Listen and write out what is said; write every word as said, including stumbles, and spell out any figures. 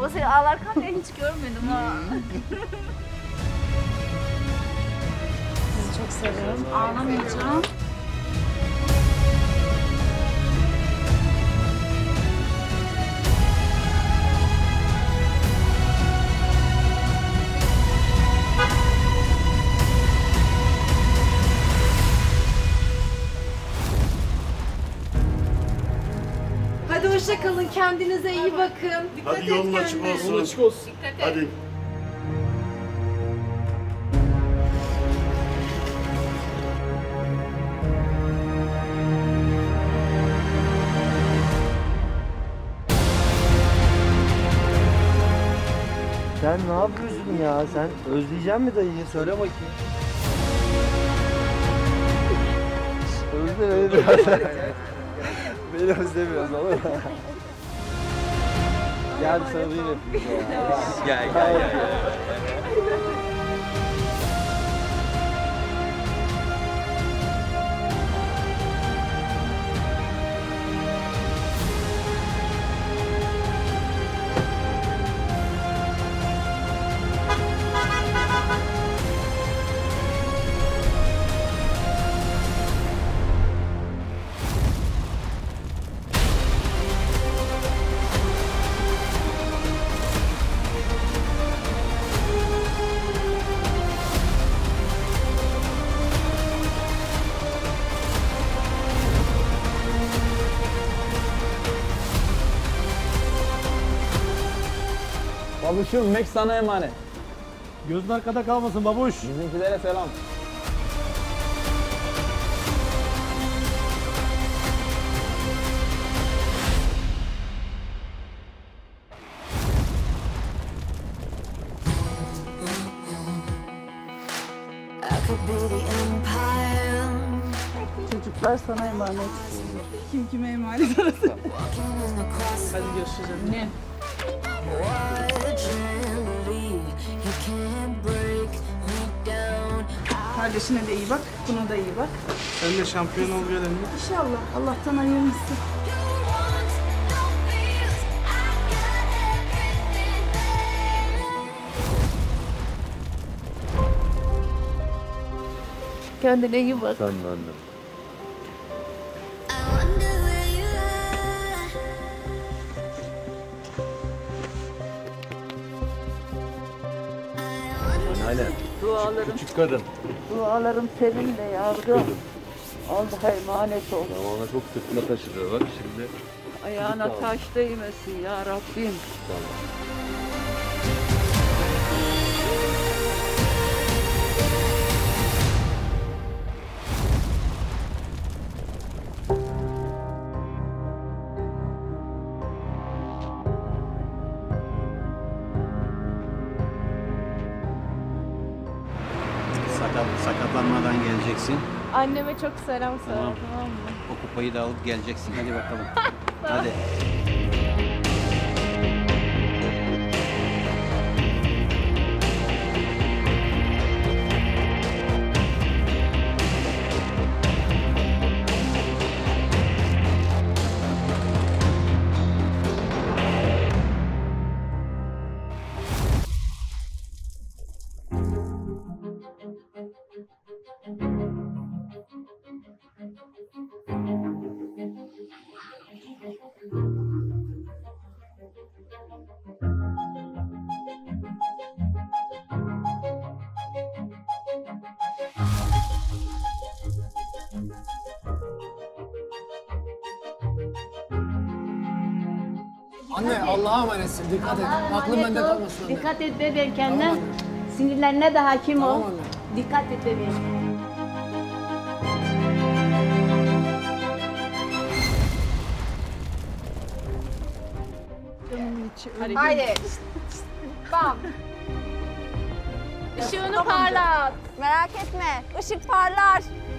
Ama seni ağlarken de hiç görmedim ha. Sizi çok seviyorum. Ağlamayacağım. Hadi hoşça kalın. Kendinize iyi bakın. Dikkat Hadi et yolun açık kendine. olsun. Yolun açık olsun. Dikkat et. Hadi. Sen ne yapıyorsun ya? Sen özleyecek mi dayıyı? Söyle bakayım. Özle beni biraz. Beni özlemiyoruz olur mu? Gel sarılayım hepimize ya. Gel gel gel. Babuşum, Max sana emanet. Gözün arkada kalmasın babuş. Bizimkilere selam. Çocuklar sana emanet. Kim kime emanet arasın? Hadi görüşürüz. Ne? Kardeşine de iyi bak, buna da iyi bak. Sen de şampiyon ol görelim. İnşallah Allah'tan hayırlısı. Kendine iyi bak. Sen de annem. Aynen. Dualarım, Küçük kadın. dualarım seninle yavrum. Allah'a emanet ol. Ama ona çok sırtına taşıdı bak şimdi. Ayağına taş değmesin ya Rabbim. Sakat, sakatlanmadan geleceksin. Anneme çok selam söyle, Tamam. tamam mı? O kupayı da alıp geleceksin. Hadi bakalım. Hadi. Anne Allah'a emanetsin. Dikkat et. Aklın bende kalmasın anne. Dikkat et bebeğim kendine. Sinirlerine de hakim ol. Tamam anne. Dikkat et bebeğim. Haydi. Bam. Işığını parlat. Merak etme. Işık parlar.